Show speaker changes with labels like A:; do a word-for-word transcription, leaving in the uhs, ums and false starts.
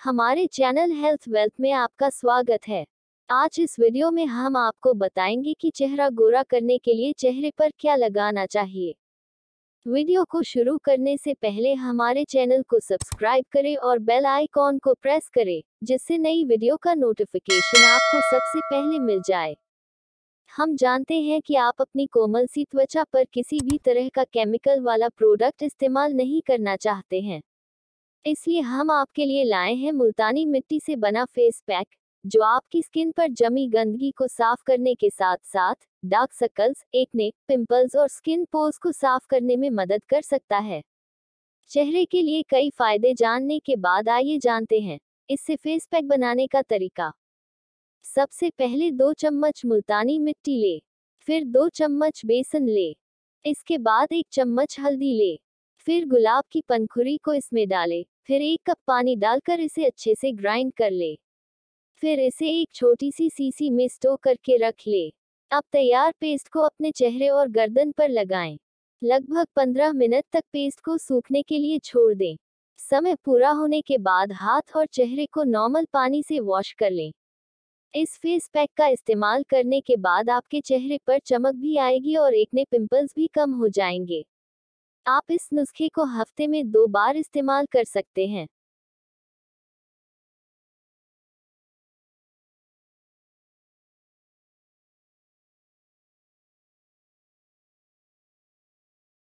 A: हमारे channel health wealth में आपका स्वागत है। आज इस वीडियो में हम आपको बताएंगे कि चेहरा गोरा करने के लिए चेहरे पर क्या लगाना चाहिए। वीडियो को शुरू करने से पहले हमारे चैनल को सब्सक्राइब करें और बेल आइकॉन को प्रेस करें, जिससे नई वीडियो का नोटिफिकेशन आपको सबसे पहले मिल जाए। हम जानते हैं कि आप अपनी कोमल सी त्वचा पर किसी भी तरह का केमिकल वाला प्रोडक्ट इस्तेमाल नहीं करना चाहते हैं, इसलिए हम आपके लिए लाए हैं मुल्तानी मिट्टी से बना फेस पैक, जो आपकी स्किन पर जमी गंदगी को साफ करने के साथ साथ डार्क सर्कल्स, एक्ने, पिंपल्स और स्किन पोर्स को साफ करने में मदद कर सकता है। चेहरे के लिए कई फायदे जानने के बाद आइए जानते हैं इससे फेस पैक बनाने का तरीका। सबसे पहले दो चम्मच मुल्तानी मिट्टी ले, फिर दो चम्मच बेसन ले, इसके बाद एक चम्मच हल्दी ले, फिर गुलाब की पंखुड़ी को इसमें डालें, फिर एक कप पानी डालकर इसे अच्छे से ग्राइंड कर ले, फिर इसे एक छोटी सी सीसी में स्टोर करके रख ले। अब तैयार पेस्ट को अपने चेहरे और गर्दन पर लगाएं। लगभग पंद्रह मिनट तक पेस्ट को सूखने के लिए छोड़ दें। समय पूरा होने के बाद हाथ और चेहरे को नॉर्मल पानी से वॉश कर लें। इस फेस पैक का इस्तेमाल करने के बाद आपके चेहरे पर चमक भी आएगी और एक्ने पिंपल्स भी कम हो जाएंगे। आप इस नुस्खे को हफ्ते में दो बार इस्तेमाल कर सकते हैं।